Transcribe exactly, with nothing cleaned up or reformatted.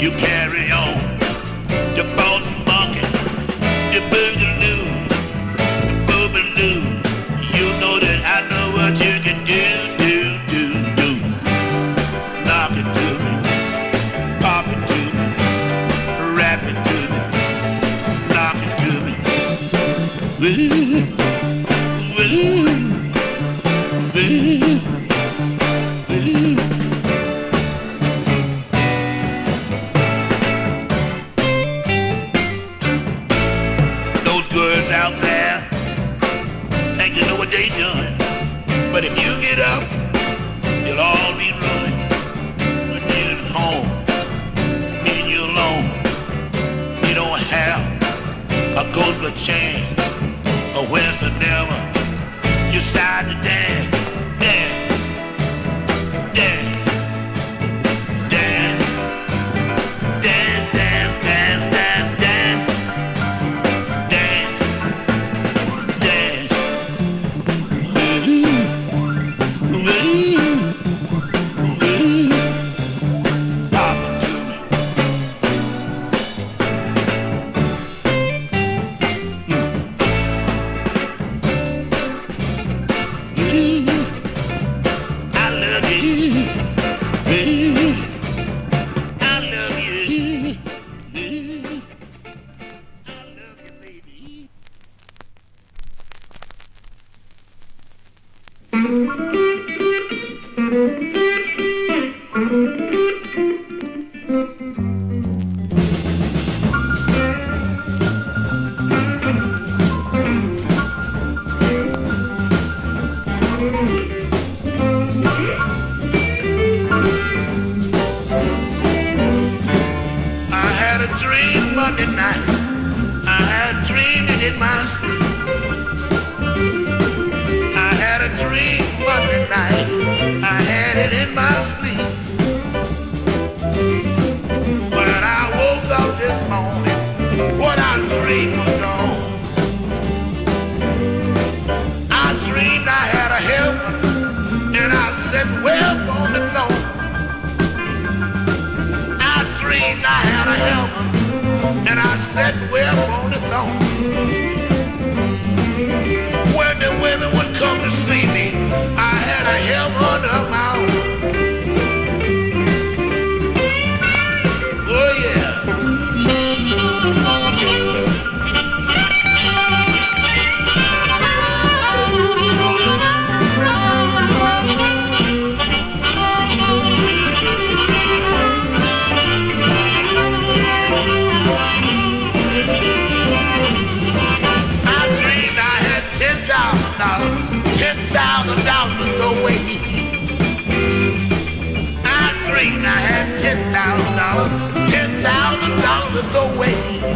You carry on. You boss monkey. You boogaloo. You boogaloo. You know that I know what you can do, do, do, do. Knock it to me. Pop it to me. Rap it to me. Knock it to me. Woo. Woo. Woo. Out there, think you know what they doing, but if you get up, you'll all be running. When you're at home, and you're alone, you don't have a ghost of chance, or whensoever you decide to dance, dance, dance, dance, dance, dance, dance, dance, dance. Monday night, I had a dream and in my sleep. I had a dream Monday night, I had it in my sleep. When I woke up this morning, what I dreamed was gone. I dreamed I had a heaven, and I sat well on the throne. I dreamed I had a heaven, and I sat well on the throne. When the women would come to see me, I had a heaven of my own. Oh yeah. Ten thousand dollars to throw away. I dreamed I had ten thousand dollars, ten thousand dollars to throw away.